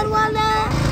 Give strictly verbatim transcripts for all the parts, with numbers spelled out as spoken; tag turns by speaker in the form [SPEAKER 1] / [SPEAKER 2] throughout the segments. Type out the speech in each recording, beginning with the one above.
[SPEAKER 1] Pure वाले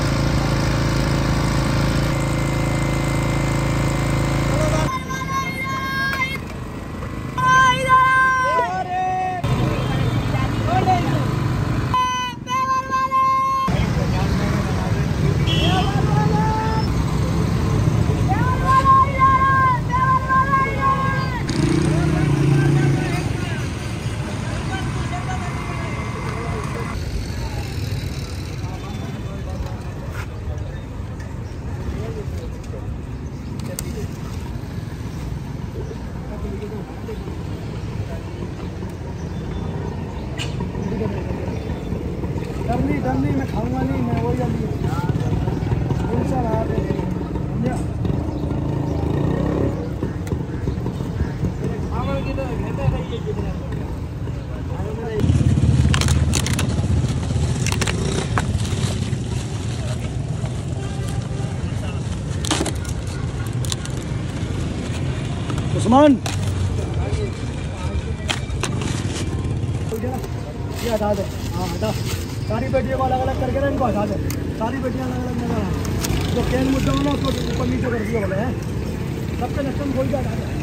[SPEAKER 1] डरनी डरनी मैं खाऊंगा नहीं, मैं वही जल्दी उस्मान ये हटा दे। हाँ हटा, सारी बेटियों को अलग अलग करके ना इनको हटा दे। सारी बेटियाँ अलग अलग नजर आए, जो केन मुद्दा हो ना उसको ऊपर नीचे कर दिया बोले हैं, सबके नक्शन खोल के हटा दे।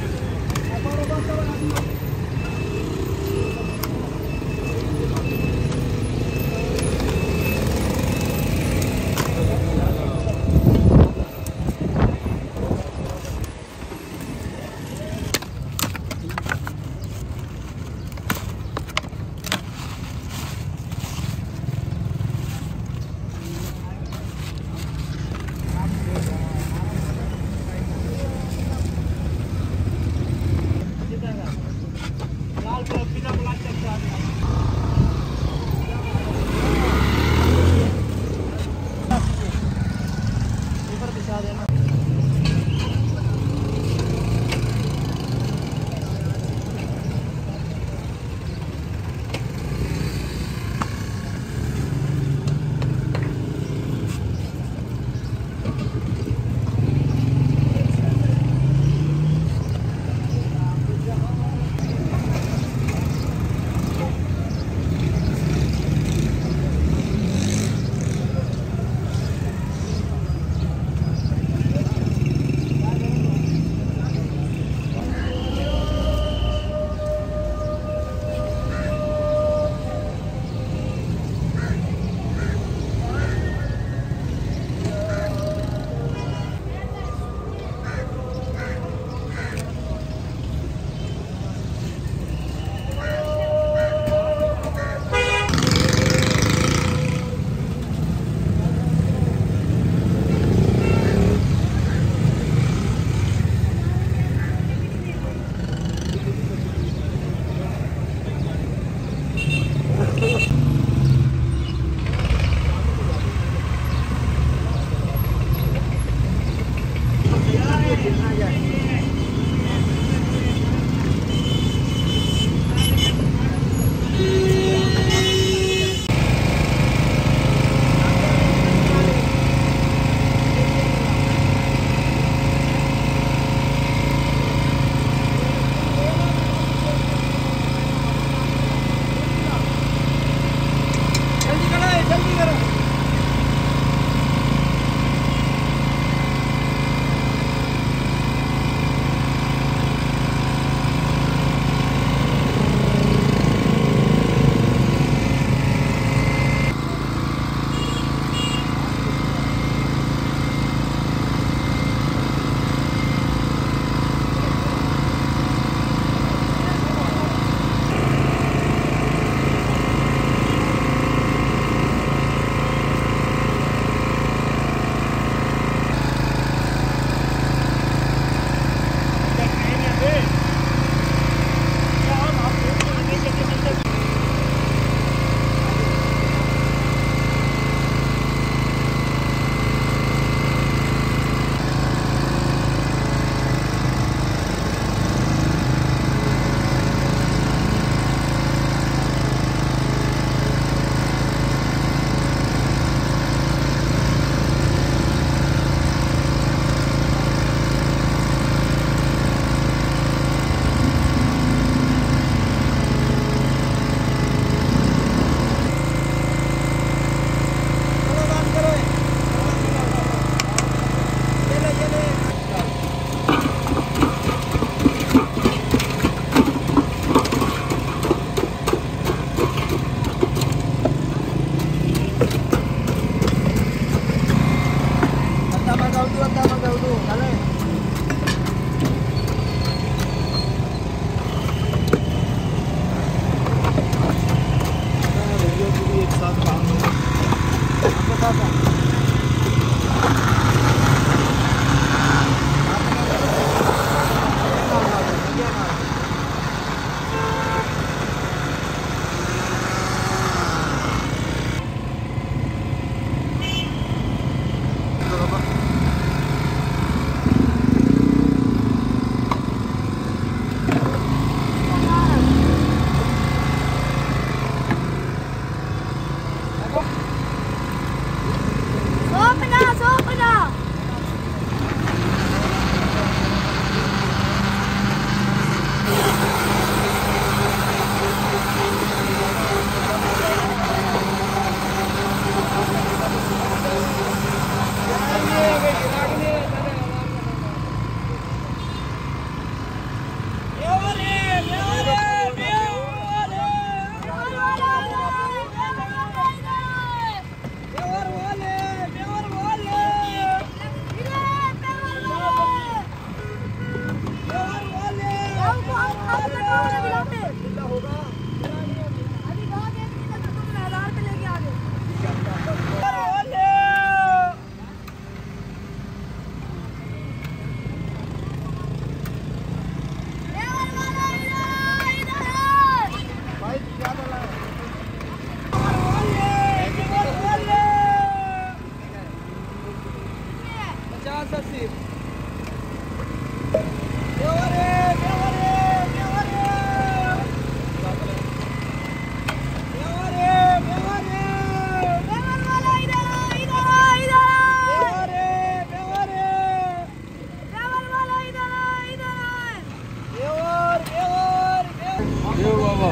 [SPEAKER 2] बाबा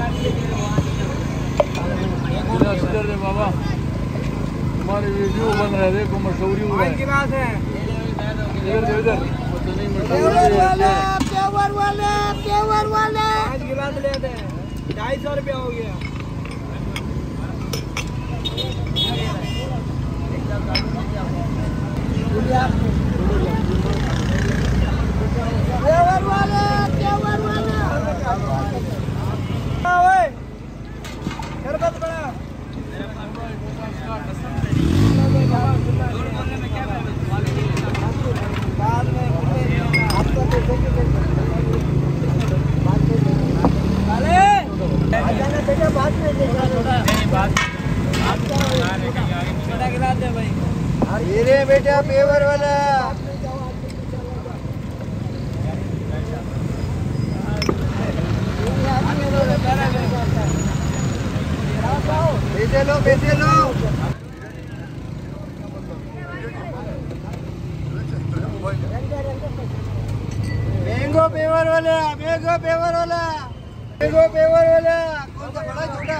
[SPEAKER 2] दे बाबा, तुम्हारी वीडियो बन रहे देखो, मशहूरी हो रहा है। इधर इधर
[SPEAKER 1] प्योर वाला प्योर वाला प्योर वाला पाँच गिलास ले दे, ढाई सौ रुपया हो गया। प्योर वाला प्योर वाला शरबत बड़ा बाद में आपका बात में छोटा गिलास दे भाई। अरे बेटा पेवर वाला पैसे लो पैसे लो। मैंगो पेवर वाला मैंगो पेवर वाला मैंगो पेवर वाला कौन सा बड़ा छोटा?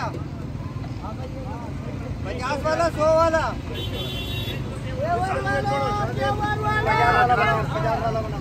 [SPEAKER 1] पचास वाला सौ वाला पेवर वाला पेवर वाला पचास वाला बना।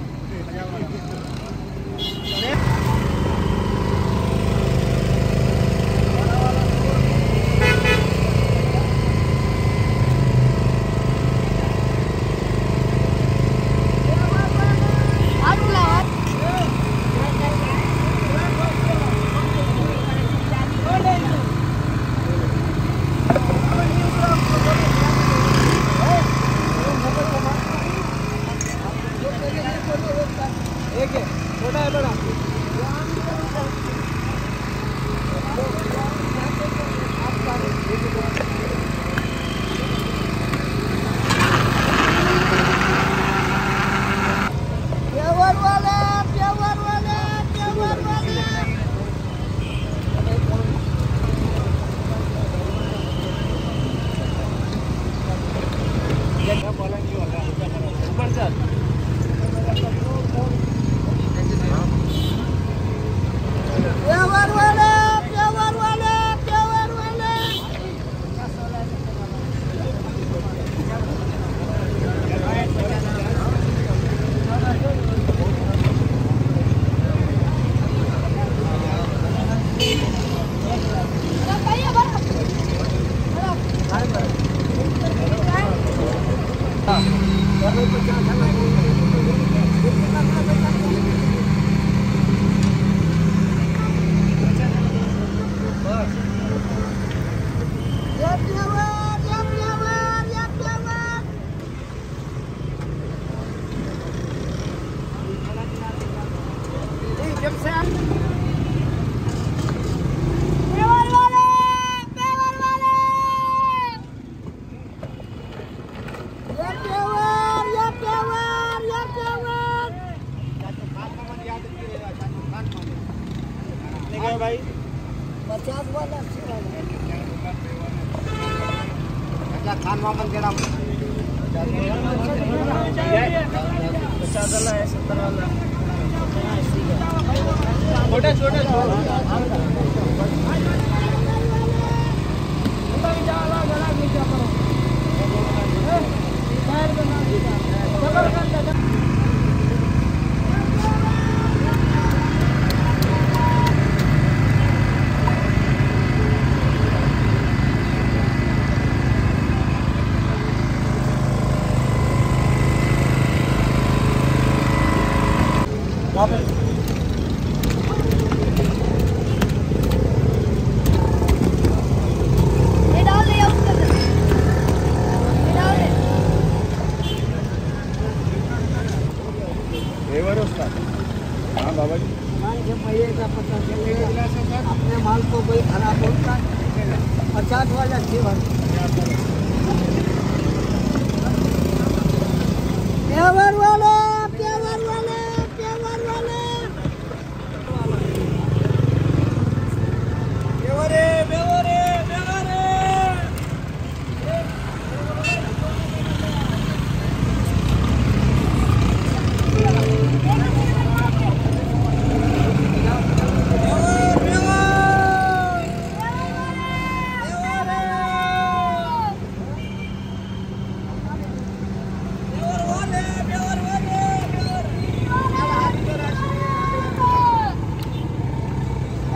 [SPEAKER 1] छोटा है बड़ा प्योर वाला प्योर वाला प्योर वाला ऊपर चल। प्योर वाला प्योर वाला प्योर वाला भाई पचास वाला खान मोहम्मद के नाम पचास वाला है, सत्तर वाला छोटे छोटे हाँ बाबा जी का पता चलेगा अपने माल को कोई खराब होता पचास वाला वाला